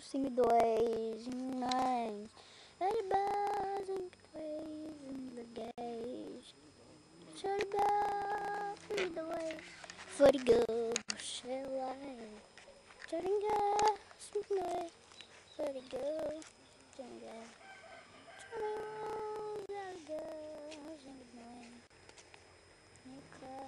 5-2, mas Choribal, 5-2, inglês. Choribal, 5-2, Forigão, Xelai. Choringa, 5-2, Forigão, Choringa. Choribal, 5-2, Nica.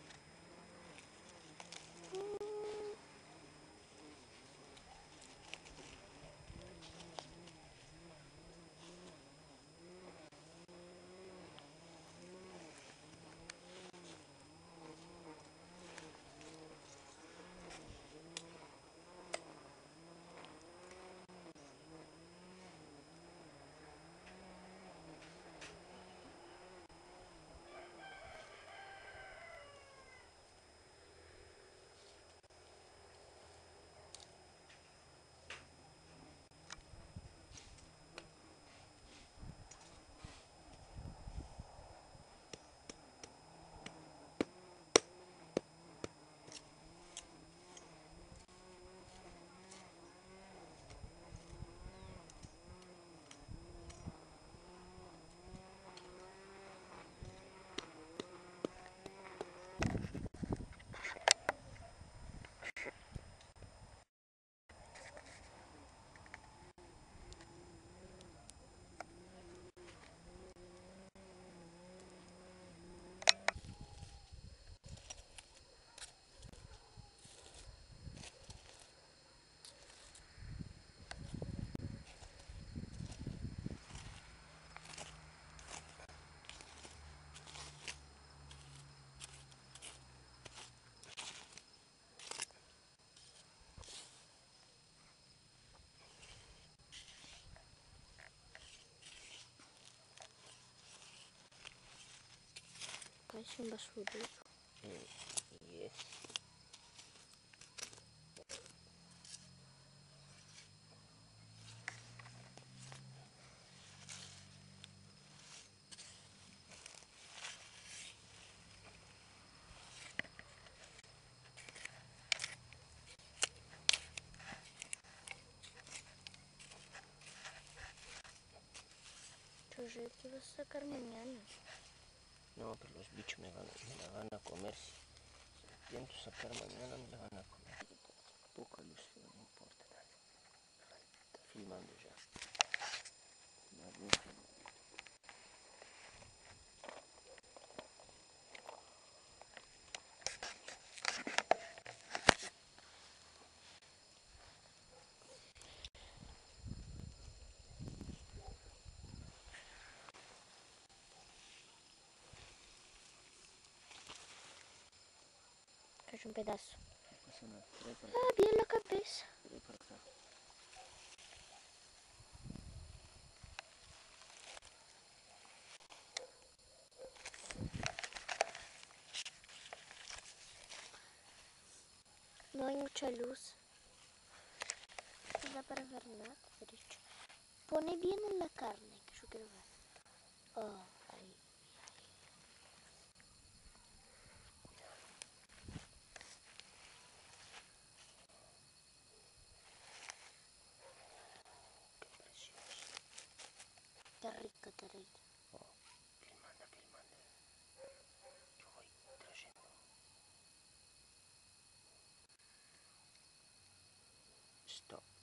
Parece um basureiro. Yes. Tu jeito que vas a sacar mañana. No, pero los bichos me la van a comer. Si intento sacar mañana me la van a comer. Poca luz, pero no importa. Está filmando ya. Quero um pedaço. No pasa nada. Trae para acá. Ah, bien la cabeza. Trae para acá. No hay mucha luz. No da para ver nada, derecho. Pone bien en la carne, que yo quiero ver. Oh, ahí. Qué precioso. Está rico, está rico. Oh, filmando. Yo voy trayendo. Stop.